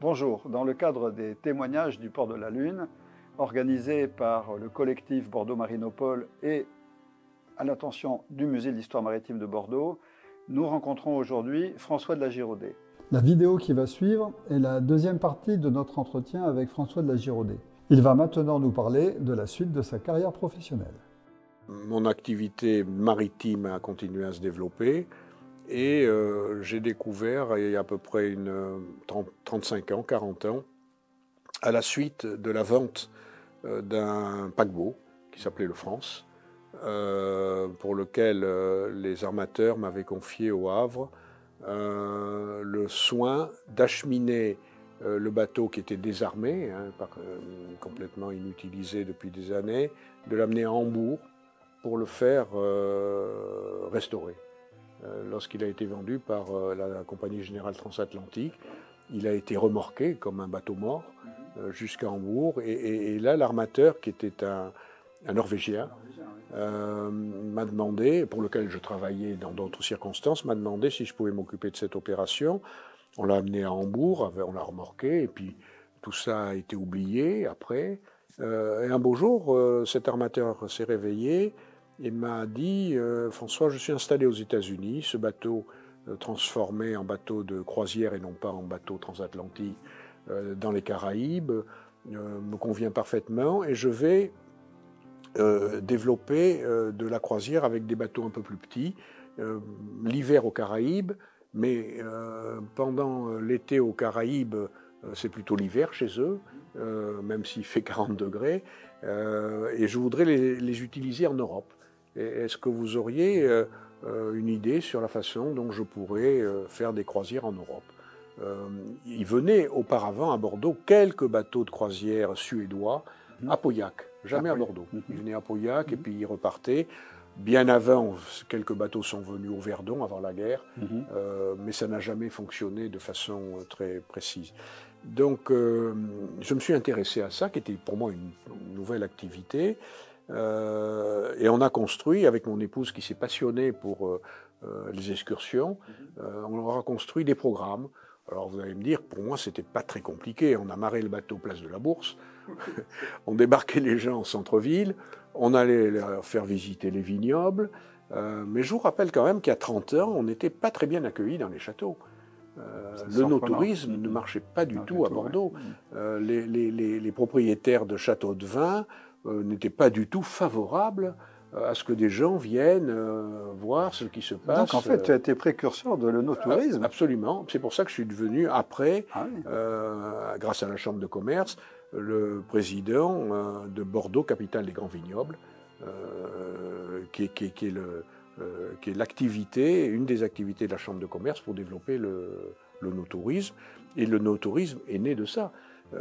Bonjour, dans le cadre des témoignages du port de la Lune, organisés par le collectif Bordeaux Marinopole et à l'attention du Musée de l'Histoire maritime de Bordeaux, nous rencontrons aujourd'hui François de la Giraudet. La vidéo qui va suivre est la deuxième partie de notre entretien avec François de la Giraudet. Il va maintenant nous parler de la suite de sa carrière professionnelle. Mon activité maritime a continué à se développer et j'ai découvert il y a à peu près 35 ans, 40 ans, à la suite de la vente d'un paquebot qui s'appelait le France, pour lequel les armateurs m'avaient confié au Havre le soin d'acheminer le bateau qui était désarmé, complètement inutilisé depuis des années, de l'amener à Hambourg pour le faire restaurer. Lorsqu'il a été vendu par la Compagnie Générale Transatlantique, il a été remorqué comme un bateau mort jusqu'à Hambourg. Et là, l'armateur, qui était un Norvégien, m'a demandé, pour lequel je travaillais dans d'autres circonstances, m'a demandé si je pouvais m'occuper de cette opération. On l'a amené à Hambourg, on l'a remorqué, et puis tout ça a été oublié après. Et un beau jour, cet armateur s'est réveillé et m'a dit « François, je suis installé aux États-Unis, ce bateau transformé en bateau de croisière et non pas en bateau transatlantique dans les Caraïbes me convient parfaitement et je vais développer de la croisière avec des bateaux un peu plus petits, l'hiver aux Caraïbes, mais pendant l'été aux Caraïbes, c'est plutôt l'hiver chez eux, même s'il fait 40 degrés, et je voudrais les utiliser en Europe. Est-ce que vous auriez une idée sur la façon dont je pourrais faire des croisières en Europe? Il venait auparavant à Bordeaux quelques bateaux de croisière suédois à Pauillac, jamais à Bordeaux. Il venait à Pauillac et puis il repartait. Bien avant, quelques bateaux sont venus au Verdon avant la guerre, mais ça n'a jamais fonctionné de façon très précise. Donc, je me suis intéressé à ça, qui était pour moi une nouvelle activité. Et on a construit, avec mon épouse qui s'est passionnée pour les excursions, on a construit des programmes. Alors vous allez me dire, pour moi, c'était pas très compliqué. On amarrait le bateau place de la Bourse, on débarquait les gens en centre-ville, on allait leur faire visiter les vignobles. Mais je vous rappelle quand même qu'il y a 30 ans, on n'était pas très bien accueillis dans les châteaux. Le no-tourisme ne marchait pas du tout à Bordeaux. Les propriétaires de châteaux de vin n'étaient pas du tout favorables à ce que des gens viennent voir ce qui se passe. Donc en fait, tu as été précurseur de l'œnotourisme. Absolument. C'est pour ça que je suis devenu, après, grâce à la Chambre de commerce, le président de Bordeaux, capitale des grands vignobles, qui est l'activité, une des activités de la Chambre de commerce pour développer le no-tourisme. Et le no-tourisme est né de ça.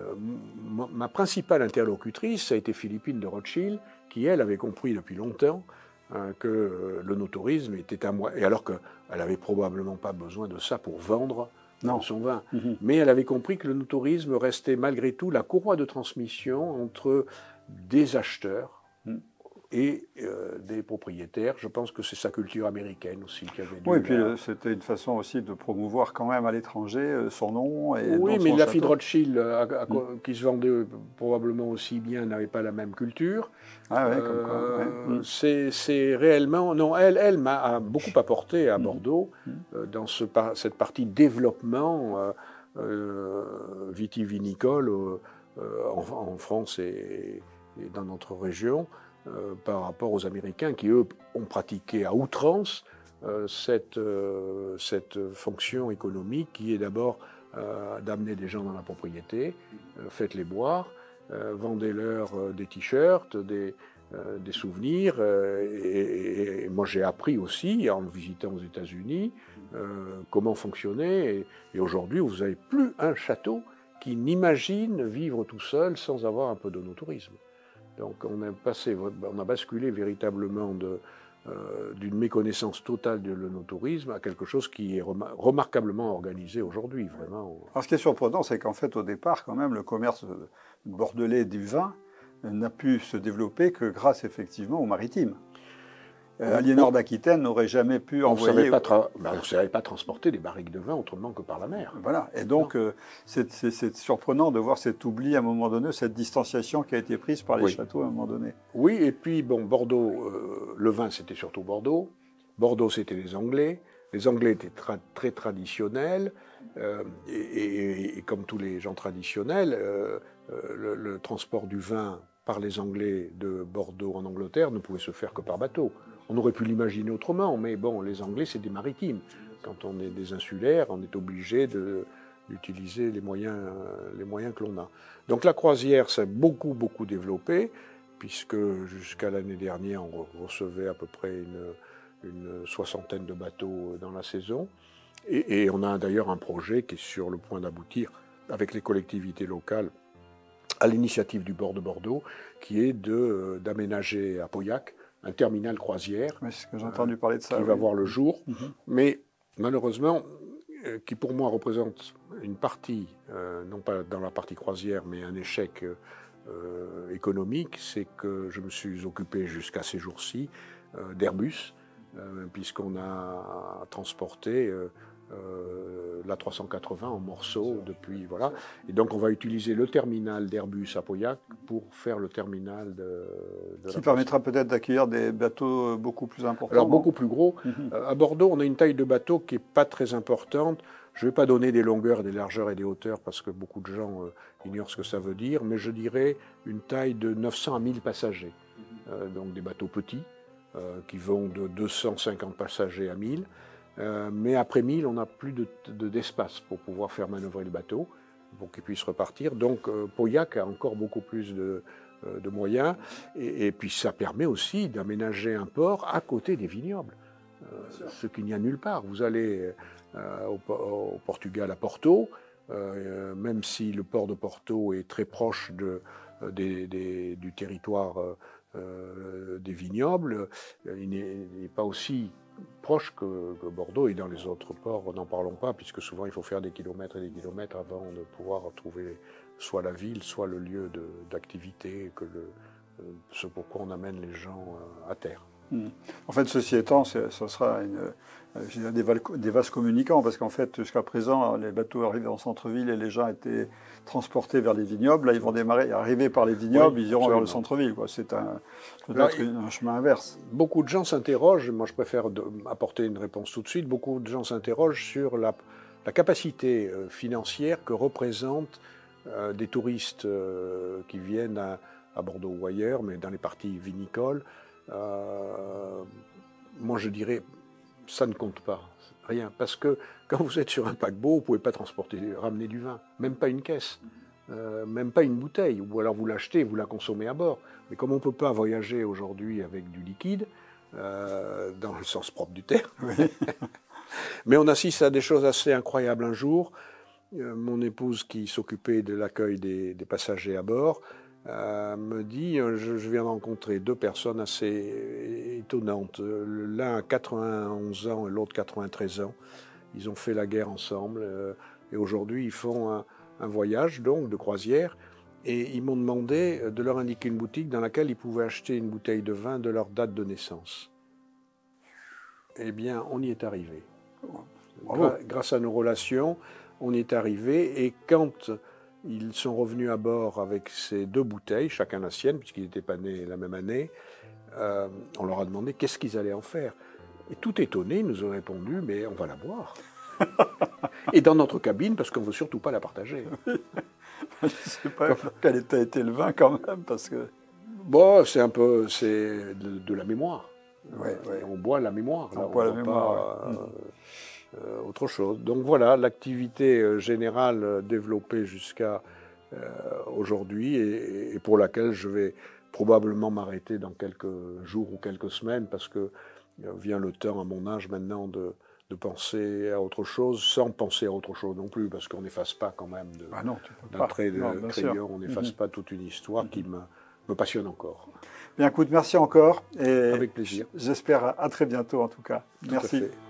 Ma principale interlocutrice, ça a été Philippine de Rothschild, qui, elle, avait compris depuis longtemps que le no-tourisme était un moyen, et alors qu'elle n'avait probablement pas besoin de ça pour vendre son vin. Mais elle avait compris que le no-tourisme restait malgré tout la courroie de transmission entre des acheteurs et des propriétaires. Je pense que c'est sa culture américaine aussi qui avait dû... Oui, et puis c'était une façon aussi de promouvoir quand même à l'étranger son nom. Et oui, mais la fille de Rothschild, qui se vendait probablement aussi bien, n'avait pas la même culture. Ah ouais, comme quoi. Ouais. C'est réellement... Non, elle m'a beaucoup apporté à Bordeaux dans cette partie développement vitivinicole en France et dans notre région. Par rapport aux Américains qui, eux, ont pratiqué à outrance cette fonction économique qui est d'abord d'amener des gens dans la propriété, faites-les boire, vendez-leur des t-shirts, des souvenirs. Et moi, j'ai appris aussi, en visitant aux États-Unis, comment fonctionnait. Et aujourd'hui, vous n'avez plus un château qui n'imagine vivre tout seul sans avoir un peu de no-tourisme. Donc on a basculé véritablement d'une méconnaissance totale de l'œnotourisme à quelque chose qui est remarquablement organisé aujourd'hui, vraiment. Alors ce qui est surprenant, c'est qu'en fait, au départ, quand même, le commerce bordelais du vin n'a pu se développer que grâce, effectivement, au maritime. Aliénor d'Aquitaine n'aurait jamais pu envoyer... On ne savait pas transporter des barriques de vin autrement que par la mer. Voilà, et donc c'est surprenant de voir cet oubli à un moment donné, cette distanciation qui a été prise par les châteaux à un moment donné. Oui, et puis bon, Bordeaux, le vin c'était surtout Bordeaux. Bordeaux c'était les Anglais. Les Anglais étaient très traditionnels, et comme tous les gens traditionnels, le transport du vin par les Anglais de Bordeaux en Angleterre ne pouvait se faire que par bateau. On aurait pu l'imaginer autrement, mais bon, les Anglais, c'est des maritimes. Quand on est des insulaires, on est obligé d'utiliser les moyens que l'on a. Donc la croisière s'est beaucoup développée, puisque jusqu'à l'année dernière, on recevait à peu près une soixantaine de bateaux dans la saison. Et on a d'ailleurs un projet qui est sur le point d'aboutir avec les collectivités locales à l'initiative du port de Bordeaux, qui est d'aménager à Pauillac un terminal croisière. Oui, c'est ce que j'ai entendu parler de ça. Qui va voir le jour, mais malheureusement, qui pour moi représente une partie, non pas dans la partie croisière, mais un échec économique, c'est que je me suis occupé jusqu'à ces jours-ci d'Airbus, puisqu'on a transporté l'A380 en morceaux depuis, voilà. Et donc on va utiliser le terminal d'Airbus à Pauillac pour faire le terminal de qui permettra peut-être d'accueillir des bateaux beaucoup plus importants. Alors beaucoup plus gros. À Bordeaux, on a une taille de bateau qui n'est pas très importante. Je ne vais pas donner des longueurs, des largeurs et des hauteurs parce que beaucoup de gens ignorent ce que ça veut dire, mais je dirais une taille de 900 à 1000 passagers. Donc des bateaux petits qui vont de 250 passagers à 1000. Mais après 1000, on n'a plus d'espace pour pouvoir faire manœuvrer le bateau, pour qu'il puisse repartir. Donc Pauillac a encore beaucoup plus de moyens. Et puis ça permet aussi d'aménager un port à côté des vignobles, ce qu'il n'y a nulle part. Vous allez au Portugal, à Porto, même si le port de Porto est très proche du territoire des vignobles, il n'est pas aussi proche que Bordeaux, et dans les autres ports, n'en parlons pas, puisque souvent il faut faire des kilomètres et des kilomètres avant de pouvoir trouver soit la ville, soit le lieu d'activité, ce pourquoi on amène les gens à terre. En fait, ceci étant, ce sera des vases communicants, parce qu'en fait, jusqu'à présent, les bateaux arrivaient en centre-ville et les gens étaient transportés vers les vignobles. Là, ils vont arriver par les vignobles, ils iront vers le centre-ville. C'est peut-être un chemin inverse. Beaucoup de gens s'interrogent, moi je préfère apporter une réponse tout de suite, beaucoup de gens s'interrogent sur la capacité financière que représentent des touristes qui viennent à Bordeaux ou ailleurs, mais dans les parties vinicoles. Moi je dirais, ça ne compte pas, rien. Parce que quand vous êtes sur un paquebot, vous ne pouvez pas ramener du vin, même pas une caisse, même pas une bouteille. Ou alors vous l'achetez, vous la consommez à bord. Mais comme on ne peut pas voyager aujourd'hui avec du liquide, dans le sens propre du terme, mais on assiste à des choses assez incroyables. Un jour, mon épouse qui s'occupait de l'accueil des passagers à bord, me dit, je viens de rencontrer deux personnes assez étonnantes. L'un a 91 ans et l'autre 93 ans. Ils ont fait la guerre ensemble et aujourd'hui ils font un voyage donc de croisière et ils m'ont demandé de leur indiquer une boutique dans laquelle ils pouvaient acheter une bouteille de vin de leur date de naissance. Eh bien, on y est arrivé. Grâce à nos relations, on y est arrivé et quand ils sont revenus à bord avec ces deux bouteilles, chacun la sienne, puisqu'ils n'étaient pas nés la même année. On leur a demandé qu'est-ce qu'ils allaient en faire. Et tout étonnés, ils nous ont répondu, mais on va la boire. Et dans notre cabine, parce qu'on ne veut surtout pas la partager. Je ne sais pas quel état était le vin quand même, parce que... Bon, c'est de la mémoire. On boit la mémoire. On boit la mémoire, autre chose. Donc voilà, l'activité générale développée jusqu'à aujourd'hui et pour laquelle je vais probablement m'arrêter dans quelques jours ou quelques semaines parce que vient le temps à mon âge maintenant de penser à autre chose sans penser à autre chose non plus parce qu'on n'efface pas quand même d'un trait de crayon, on n'efface pas toute une histoire qui me passionne encore. Bien, écoute, merci encore. Et avec plaisir. J'espère à très bientôt en tout cas. Merci. Tout à fait.